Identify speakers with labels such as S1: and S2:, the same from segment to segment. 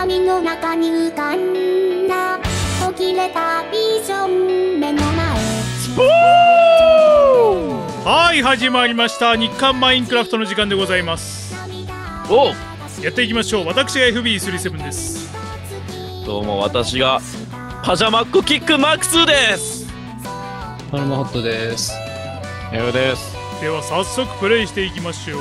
S1: 闇の中に浮かんだ途切れたビジョン目の前。スポー
S2: はい、始まりました日刊マインクラフトの時間でございます。
S3: おう、
S2: やっていきましょう。私が FB37 です。
S3: どうも、私がパジャマックキックマックスです。
S4: パルマホットです。
S3: エウです。
S2: では早速プレイしていきましょう。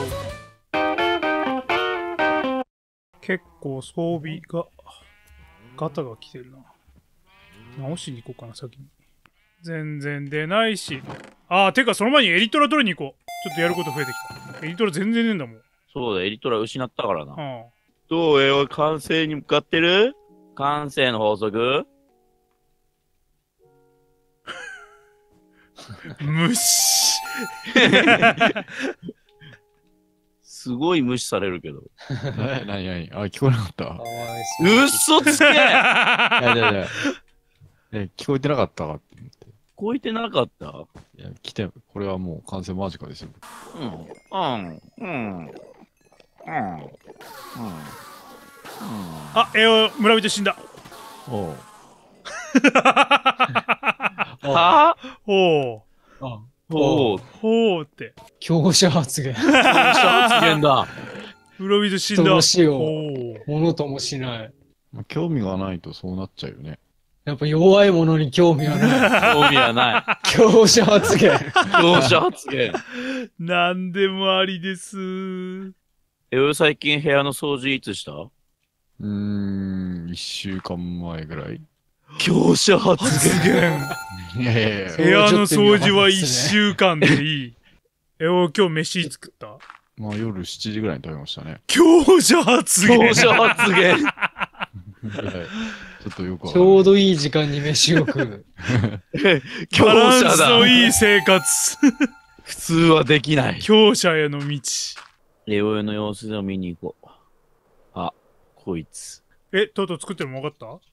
S2: 結構装備がガタが来てるな。直しに行こうかな、先に。全然出ないし。てかその前にエリトラ取りに行こう。ちょっとやること増えてきた。エリトラ全然ねえんだもん。
S3: そうだ、エリトラ失ったからな。
S2: うん。
S3: どうよ、完成に向かってる？完成の法則？
S2: 無視
S3: すごい無視されるけど。
S5: 何聞こえなかった。
S3: 嘘つけ
S5: いや聞こえてなかったかって思って。
S3: 聞こえてなかった？
S5: いや、これはもう完成間近ですよ。
S2: 村人死んだ。
S5: おう。
S3: は
S2: おう。
S3: おう。
S2: ほうって。
S4: 強者発言。
S3: 強者発言だ。
S2: 村人死んだ。
S4: どうしよう。
S2: おう。
S4: ものともしない。
S5: 興味がないとそうなっちゃうよね。
S4: やっぱ弱いものに興味はない。
S3: 興味はない。
S4: 強者発言。
S3: 強者発言。
S2: なんでもありです。
S3: 最近部屋の掃除いつした
S5: ？1週間前ぐらい。
S3: 強者発言。
S5: いや
S2: 部屋の掃除は1週間でいい。今日飯作った？
S5: まあ夜7時ぐらいに食べましたね。
S2: 強者発言。
S3: 強者発言。
S5: ちょっとよくわかんない。
S4: ちょうどいい時間に飯を食う。
S3: 強
S2: バラン
S3: 者だ。
S2: スのいい生活。
S3: 普通はできない。
S2: 強者への道。
S3: の様子を見に行こう。こいつ。
S2: とうとう作ってるの分かった？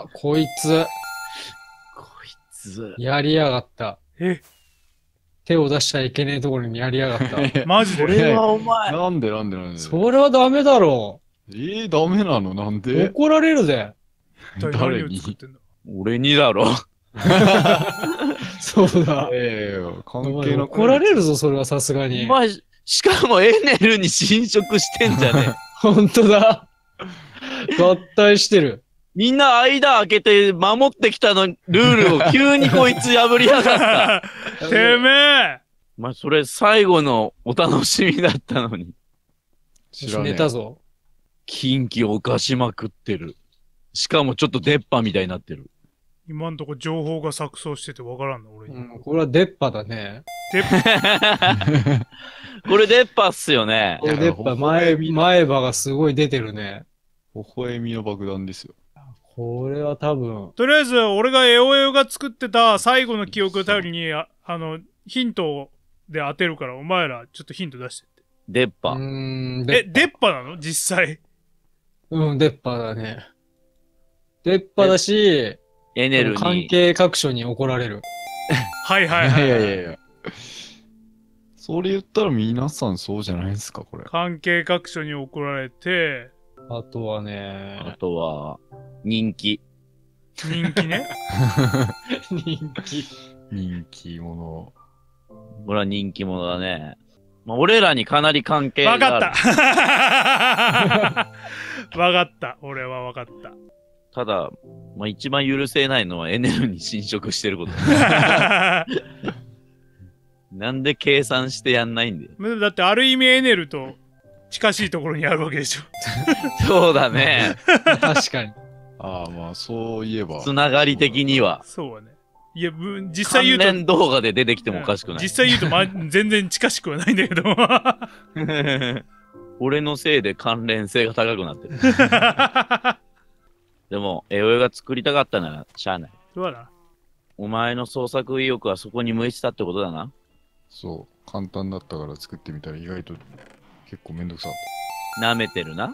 S4: こいつ。
S3: こいつ。
S4: やりやがった。手を出しちゃいけねえところにやりやがった。
S2: マジで。
S3: これはお前。
S5: なんで
S4: それはダメだろ
S5: ダメなの？なん
S4: う。
S5: で？
S4: 怒られるぜ。
S2: 誰に作ってんだ？
S3: 俺にだろ。
S4: そうだ。
S5: 関係なく。
S4: 怒られるぞ、それはさすがに。
S3: お前、しかもエネルに侵食してんじゃね
S4: ほんとだ。合体してる。
S3: みんな間開けて守ってきたのルールを急にこいつ破りやがった。
S2: てめえ。
S3: まあ、それ最後のお楽しみだったのに。
S4: 寝たぞ。
S3: 近畿を犯しまくってる。しかもちょっと出っ歯みたいになってる。
S2: 今んとこ情報が錯綜しててわからんの、俺に。
S4: これは出っ歯だね。
S3: これ出っ歯っすよね。
S4: これ出っ歯、前歯がすごい出てるね。
S5: 微笑みの爆弾ですよ。
S4: これは多分。
S2: とりあえず、俺がエオが作ってた最後の記憶を頼りに、ヒントで当てるから、お前らちょっとヒント出してって。
S3: 出っ歯。
S2: 出っ歯なの実際。
S4: 出っ歯だね。出っ歯だし、
S3: エネルに。
S4: 関係各所に怒られる。
S2: はい。
S5: いや。それ言ったら皆さんそうじゃないですか、これ。
S2: 関係各所に怒られて、
S4: あとはね。
S3: あとは、人気。
S2: 人気ね。
S5: 人気者。
S3: これは人気者だね。まあ、俺らにかなり関係がある。
S2: わかったわかった。俺はわかった。
S3: ただ、まあ、一番許せないのはエネルに侵食してること。なんで計算してやんないんだよ。
S2: だってある意味エネルと近しいところにあるわけでしょ。
S3: そうだね。
S4: 確かに。
S5: まあそういえば。
S3: つながり的には。
S2: そうはね。いや、実際言うと。
S3: 関連動画で出てきてもおかしくない。
S2: 実際言うと、全然近しくはないんだけど。
S3: 俺のせいで関連性が高くなってる。でも、エオが作りたかったなら、しゃあない。
S2: そうだな。
S3: お前の創作意欲はそこに向いてたってことだな。
S5: そう。簡単だったから作ってみたら意外と結構めんどくさかっ
S3: 舐めてるな。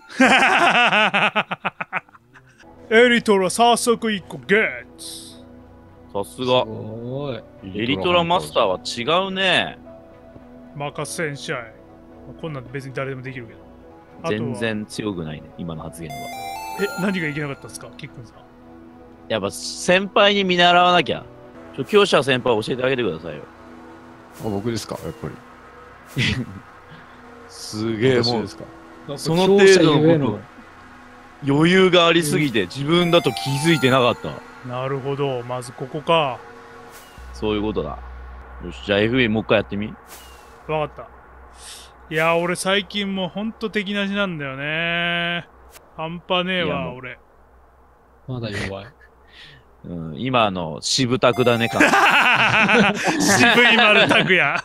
S2: エリトラ早速1個ゲッツ。
S3: さすが。エリトラマスターは違うね。
S2: 任せんしゃい。こんなん別に誰でもできるけど。 あとは
S3: 全然強くないね、今の発言は。
S2: 何がいけなかったですか、キックンさん。
S3: やっぱ先輩に見習わなきゃ。強者先輩教えてあげてくださいよ。
S5: あ、僕ですかやっぱり。
S3: すげえ、もう
S5: 私ですか
S3: その程度のこと
S4: 強者ゆえの
S3: 余裕がありすぎて自分だと気づいてなかった。
S2: なるほど、まずここか。
S3: そういうことだ。よし、じゃあ FB もう一回やってみ。
S2: わかった。いや、俺最近もうほんと敵なしなんだよね。半端ねえわ、
S3: いやもう
S2: 俺。
S4: まだ弱い。
S3: うん、今の渋タクだねか。
S2: 渋い丸拓也。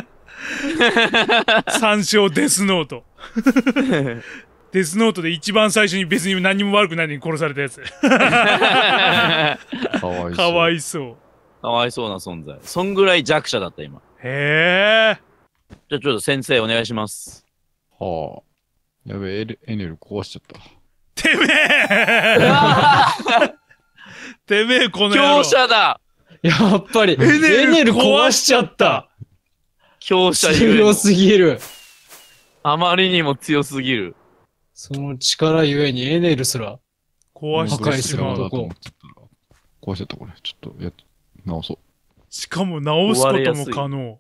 S2: 三章デスノート。デスノートで一番最初に別に何も悪くないのに殺されたやつ。
S5: かわいそう。
S2: かわいそう。
S3: かわいそうな存在。そんぐらい弱者だった今。
S2: へえ。
S3: じゃあちょっと先生お願いします。
S5: はあ。やべえ、エネル壊しちゃった。
S2: てめえてめえこの野郎。
S3: 強者だ。
S4: やっぱり、エネル壊しちゃった。
S3: 強者ゆえ
S4: 強
S3: の
S4: すぎる。
S3: あまりにも強すぎる。
S4: その力ゆえにエネルすら。
S2: 壊してしまう。
S4: 破壊する男
S5: 壊しちゃった、これ。ちょっと、直そう。
S2: しかも直すことも可能。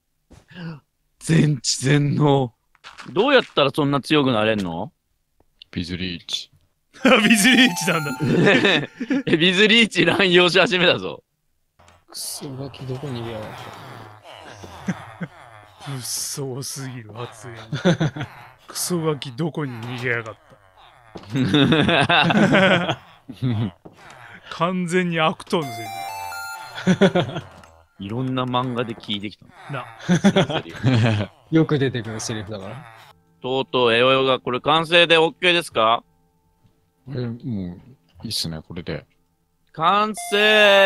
S3: 全知全能。どうやったらそんな強くなれんの？
S5: ビズリーチ。
S2: ビズリーチなんだ。
S3: ビズリーチ乱用し始めたぞ。
S4: クソガキどこに逃げやがっ
S2: 物騒すぎる発言。クソガキどこに逃げやがった。完全に悪党のせい
S3: いろんな漫画で聞いてきたの。
S2: な。
S4: た。よく出てくるセリフだから。
S3: とうとうエヨヨがこれ完成で OK ですか？
S5: もう、いいっすね、これで。
S3: 完
S2: い
S3: 成。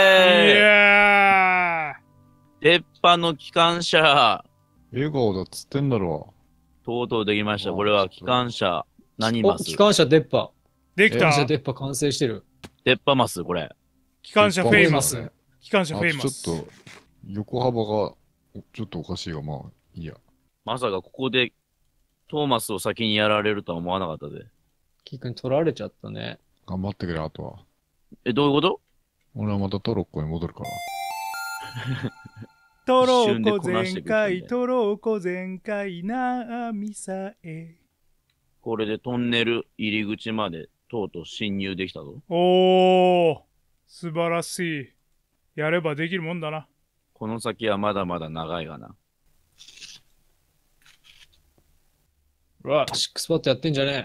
S2: や
S3: 鉄板の機関車。
S5: 笑顔だっつってんだろ。
S3: とうとうできました。これは機関車。何マ
S4: お、
S3: ス
S4: 機関車出っ歯。
S2: できた
S4: 機関車出っ歯完成してる。
S3: 鉄板マスこれ。
S2: 機関車フェイマス
S5: ね。
S2: 機関車
S5: あ
S2: フェイマス。
S5: ちょっと、横幅が、ちょっとおかしいが、まあ、いいや。
S3: まさかここでトーマスを先にやられるとは思わなかったで。
S4: キ君取られちゃったね。
S5: 頑張ってくれ、あとは。
S3: どういうこと？
S5: 俺はまたトロッコに戻るから。
S2: トロ
S3: 一瞬で
S2: コ
S3: こなしてくれ
S2: 全開、
S3: たね
S2: トロコ全開、なみさえ。
S3: これでトンネル入り口までとうとう侵入できたぞ。
S2: おー、素晴らしい。やればできるもんだな。
S3: この先はまだまだ長いがな。
S4: うわ、シックスパッドやってんじゃね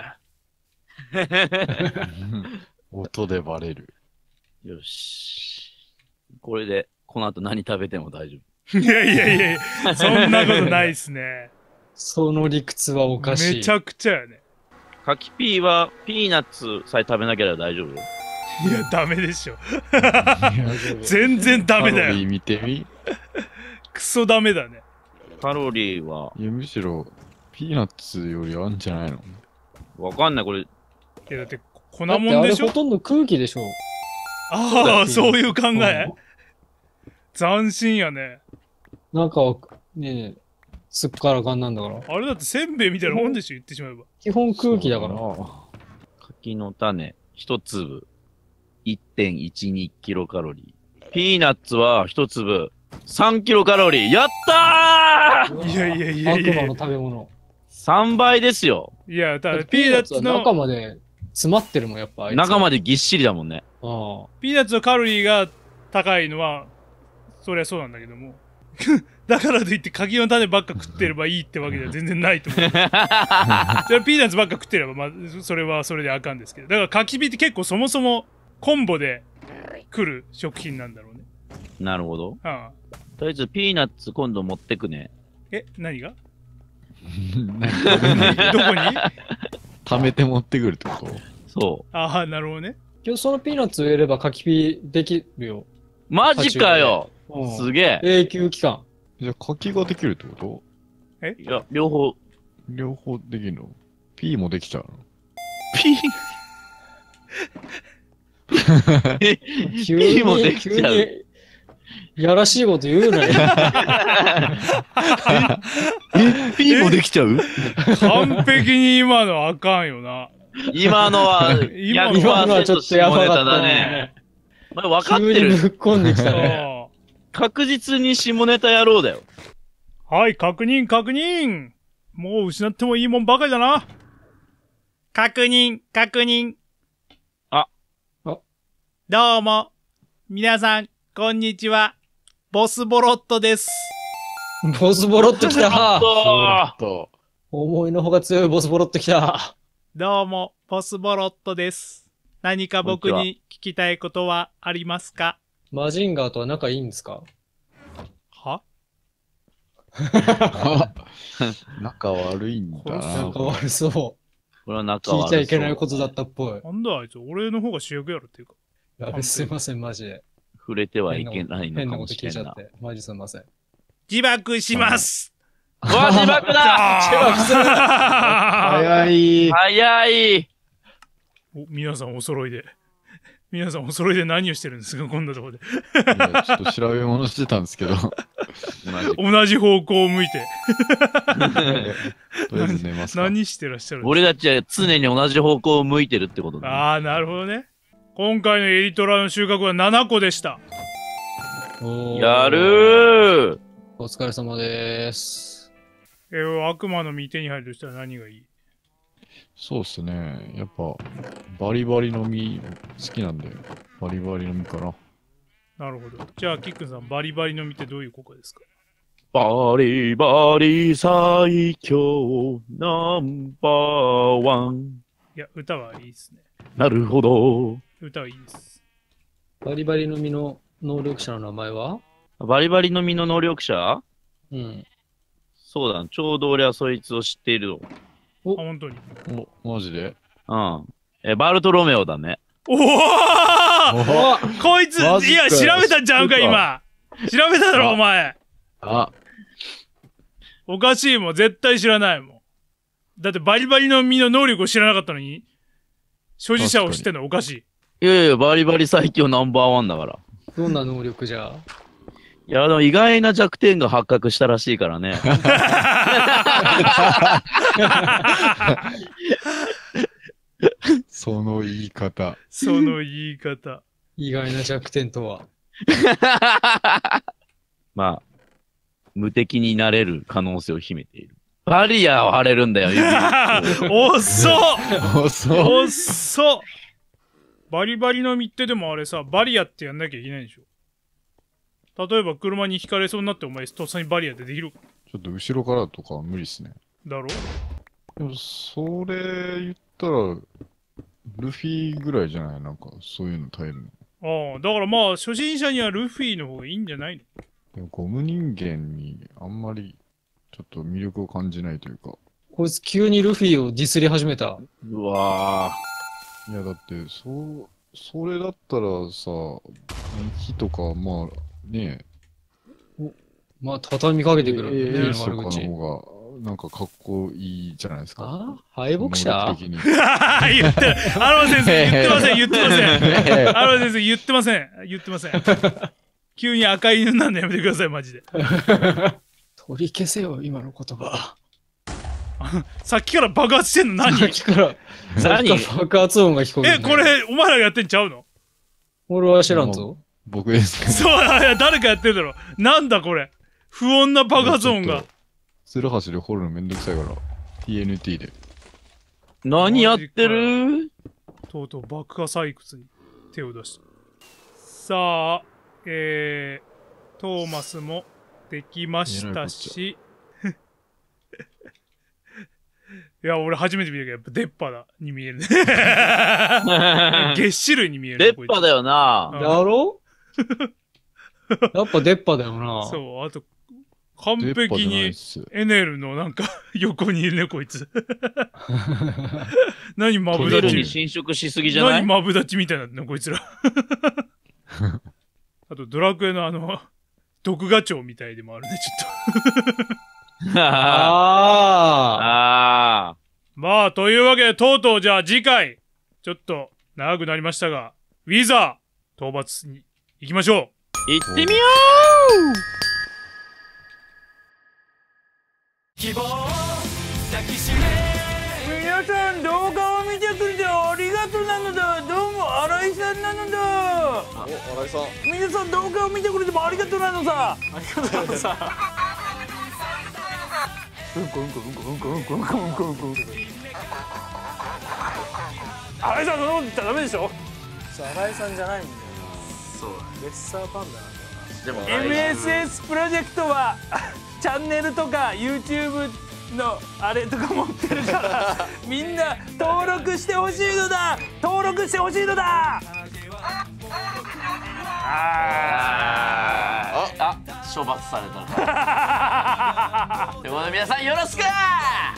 S5: 音でバレる。
S3: よし。これで、この後何食べても大丈
S2: いやいやいやいや、そんなことないっすね。
S4: その理屈はおかしい。
S2: めちゃくちゃやね。
S3: 夫。柿ピーはピーナッツさえ食べなければ大丈夫よ。
S2: いや、ダメでしょ。
S5: い
S2: 全然ダメだよ。
S5: カロリー見てみ。
S2: クソダメだね。
S3: カロリーは、
S5: いや、むしろ、ピーナッツよりあんじゃないの？
S3: わかんない。これ、
S2: いや、だって、粉
S4: だってあれ
S2: もんでしょ
S4: ほとんど空気でしょ。
S2: ああ、そういう考え
S4: う
S2: 斬新やね。
S4: んなんか、ねえ、すっからかんなんだから。
S2: あれだってせんべいみたいなもんでしょ、言ってしまえば。
S4: 基本空気だから。
S3: 柿の種、一粒、1.12キロカロリー。ピーナッツは一粒、3キロカロリー。やったー
S2: いやいやいやいや
S4: 悪魔の。食べ物。
S3: !3 倍ですよ。
S2: いや、だからピーナッツ
S4: は中
S2: の、
S4: まで詰まってるもん、やっぱあいつ。
S3: 中までぎっしりだもんね。
S4: あ
S2: ピーナッツのカロリーが高いのは、そりゃそうなんだけども。だからといって柿の種ばっか食ってればいいってわけでは全然ないと思う。じゃあピーナッツばっか食ってれば、まあ、それはそれであかんですけど。だから柿ピーって結構そもそもコンボで来る食品なんだろうね。
S3: なるほど。
S2: ああ
S3: とりあえずピーナッツ今度持ってくね。
S2: 何が
S5: 何
S2: どこに
S5: 貯めて持ってくるってこと？
S3: そ
S2: ああ、なるほどね。
S4: 今日そのピーナッツ植えれば柿ピーできるよ。
S3: う。マジかよ
S4: うん
S3: すげえ。
S4: 永久期間。
S5: じゃあ柿ができるってこと？
S3: いや、両方、
S5: 両方できるの？ P もできちゃうの？
S3: ピー
S4: 急
S3: ピーもできちゃう
S4: 急にやらしいこと言うなよ。
S3: ピーもできちゃう
S2: 完璧に今のあかんよな。
S3: 今のは
S2: 今の
S4: 今のはちょ
S3: 100%
S4: っとやば
S3: 下ネタ
S4: かった
S3: だね。
S4: ね。
S3: お前分かっ
S4: 急
S3: てる。
S4: にぶっこんできたね。
S3: 確実に下ネタ野郎だよ。
S2: はい、確認、確認。もう失ってもいいもんばかりだな。確認、確認。
S3: あ。
S2: どうも。皆さん、こんにちは。ボスボロットです。
S4: ボスボロッときた。
S5: と。
S4: 思いのほか強いボスボロッときた。
S2: どうも、ボスボロットです。何か僕
S3: こん
S2: に聞きたいことはありますか？
S4: マジンガーとは仲いいんですか？
S2: は
S5: 仲悪いんだ
S2: 殺す
S5: な。
S4: 仲悪そう。
S3: これは仲悪そう。
S4: 聞いちゃいけないことだったっぽい。
S2: なんだあいつ、俺の方が主役やろっていうか。
S4: やべ、すいません、マジで。
S3: 触れてはいけないのか
S4: 変なこと
S3: もしれんな。
S4: 聞いちゃって。マジすいません。
S2: 自爆します。
S3: うわ、自爆だ
S2: 自爆する
S5: 早い。
S3: 早い
S2: お、皆さんお揃いで。皆さんお揃いで何をしてるんですかこんなところで。
S5: いやちょっと調べ物してたんですけど、と
S2: 同じ方向を向いて。
S5: りあえず寝ますか。
S2: 何してらっしゃるんです
S3: 俺たちは常に同じ方向を向いてるってことだ、ね。
S2: か？ああ、なるほどね。今回のエリトラの収穫は7個でした。
S4: おー
S3: やるー
S4: お疲れ様でーす。
S2: 悪魔の実手に入るとしたら何がいい？
S5: そうっすね。やっぱ、バリバリの実好きなんで、バリバリの実かな。
S2: なるほど。じゃあ、キックンさん、バリバリの実ってどういう効果ですか？
S3: バリバリ最強ナンバーワン。
S2: いや、歌はいいですね。
S3: なるほど。
S2: 歌はいいです。
S4: バリバリの実の能力者の名前は？
S3: バリバリの実の能力者
S4: うん。
S3: そうだ、ちょうど俺はそいつを知っているの。
S2: あ、本当に。
S5: お、マジで
S3: うん。バルトロメオだね。
S2: おおこいつ、
S5: マジか
S2: いや、調べたんちゃうんか、今。調べただろ、お前。
S5: あ、
S2: おかしいもん、絶対知らないもん。だって、バリバリの実の能力を知らなかったのに、所持者を知ってんのおかしい。
S3: いやいや、バリバリ最強ナンバーワンだから。
S4: どんな能力じゃ？
S3: いや、でも意外な弱点が発覚したらしいからね。
S5: その言い方。
S2: その言い方。
S4: 意外な弱点とは。
S3: まあ、無敵になれる可能性を秘めている。バリアを張れるんだよ、指。
S2: おっそ
S5: そう。
S2: おっそバリバリの実ってでもあれさ、バリアってやんなきゃいけないでしょ。例えば車にひかれそうになってお前とっさにバリアってできる
S5: ちょっと後ろからとかは無理っすね。
S2: だろ？
S5: でも、それ言ったら、ルフィぐらいじゃないなんか、そういうの耐えるの。
S2: ああ、だからまあ、初心者にはルフィの方がいいんじゃないの？
S5: でも、ゴム人間にあんまり、ちょっと魅力を感じないというか。
S4: こいつ急にルフィをディスり始めた。
S3: うわ
S5: いや、だって、それだったらさ、火とか、まあ、ね
S4: まあ、畳みかけてくる。
S5: エ
S4: ルフィ
S5: ースとかの
S4: の悪口。
S5: 方が、なんかかっこいいじゃないですか。
S4: あ敗北者
S5: 能力的に
S2: 言ってる。アロマ先生、言ってません、言ってません。アロマ先生、言ってません。言ってません。急に赤い犬になるのやめてください、マジで。
S4: 取り消せよ、今の言葉。
S2: さっきから爆発してんの何
S4: さっきから
S3: 何
S4: 爆発音が聞こえる、
S2: これ、お前らがやってんちゃうの？
S4: 俺は知らんぞ。
S5: 僕ですけど。
S2: そう、いや誰かやってるだろ。なんだこれ。不穏な爆発音が。
S5: ツルハシで掘るのめんどくさいから、TNT で。
S3: 何やってる
S2: とうとう爆破採掘に手を出した。さあ、トーマスもできましたし。いや、俺初めて見たけど、やっぱ出っ歯だに見えるね。げっ歯類に見えるね。
S3: 出っ歯だよな。
S2: うん
S4: だろやっぱ出っ歯だよな。
S2: そう、あと、完
S5: 出っ歯
S2: 璧
S5: じゃないっ
S2: に
S5: す。
S2: エネルのなんか横にいるね、こいつ。何マブ
S3: トゲ
S2: ダチ
S3: ルに侵食しすぎじゃない
S2: 何マブダチみたいになってんの、こいつら。あと、ドラクエの毒ガチョウみたいでもあるね、ちょっと。
S4: あ
S3: ああ。
S2: まあ、というわけで、とうとうじゃあ次回、ちょっと長くなりましたが、ウィザー討伐に行きましょう。
S3: 行ってみよう
S6: 皆さん動画を見てくれてありがとうなのだ。どうも新井さんなのだ。
S7: 新井さん。
S6: 皆さん動画を見てくれてもありがとうなのさ。ありがとうなのさ。うんこうんこうんこうんこうんこうんこうんこうんこうんこ。新井さんそんなこと言ったらダメでしょ。
S8: 新井さんじゃないんだよ。
S3: そう
S8: レッサーパンダなんだよな。
S3: でも
S6: MSS プロジェクトはチャンネルとか YouTube のあれとか持ってるからみんな登録してほしいのだ。登録してほしいのだ。
S3: 処罰されたということで皆さんよろしく。